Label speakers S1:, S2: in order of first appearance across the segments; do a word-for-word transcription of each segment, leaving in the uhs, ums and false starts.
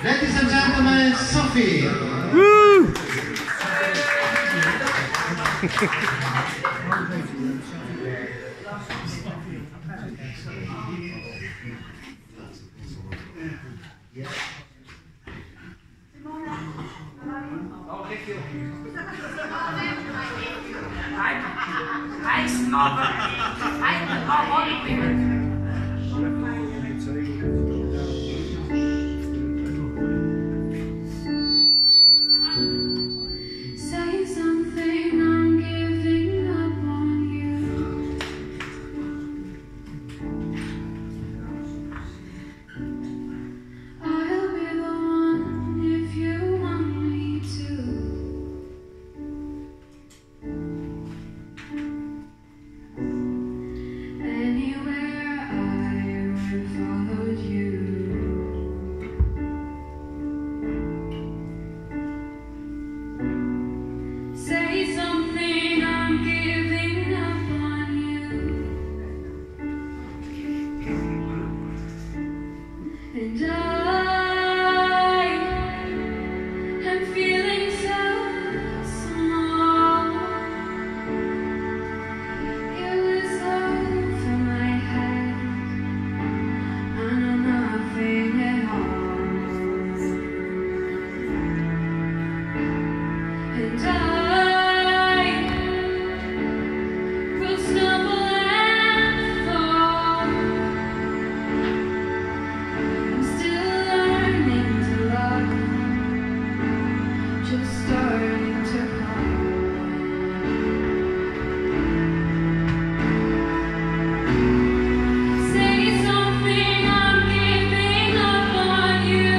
S1: Ladies and gentlemen, Sophie.
S2: Woo!
S3: I snobber. I love all the women.
S4: Say something, I'm giving up on you. I'll be the one if you want me to. Say something, I'm giving up on you. And I am feeling so small. It was over my head. I know nothing at all. And I starting to cry. Say something, I'm giving up on you.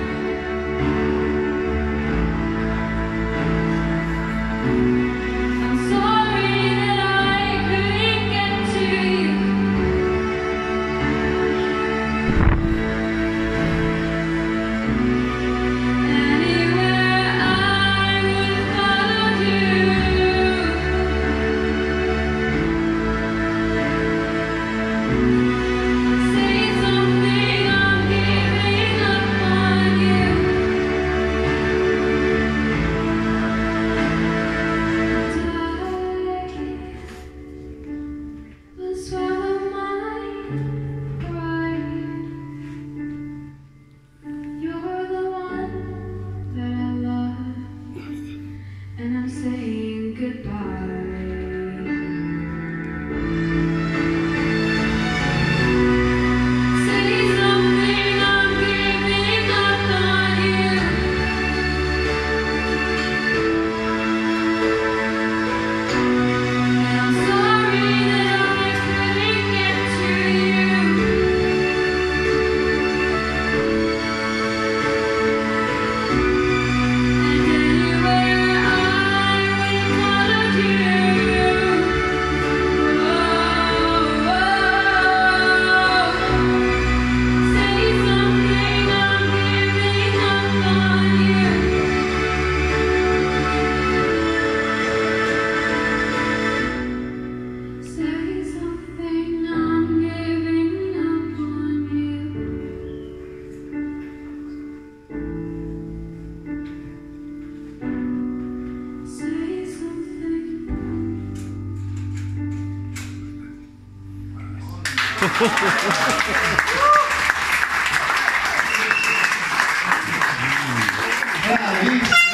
S4: I'm sorry that I couldn't get to you. And I'm saying goodbye. Say something, I'm giving up on you. And I'm sorry that I couldn't get to you.
S1: Yeah,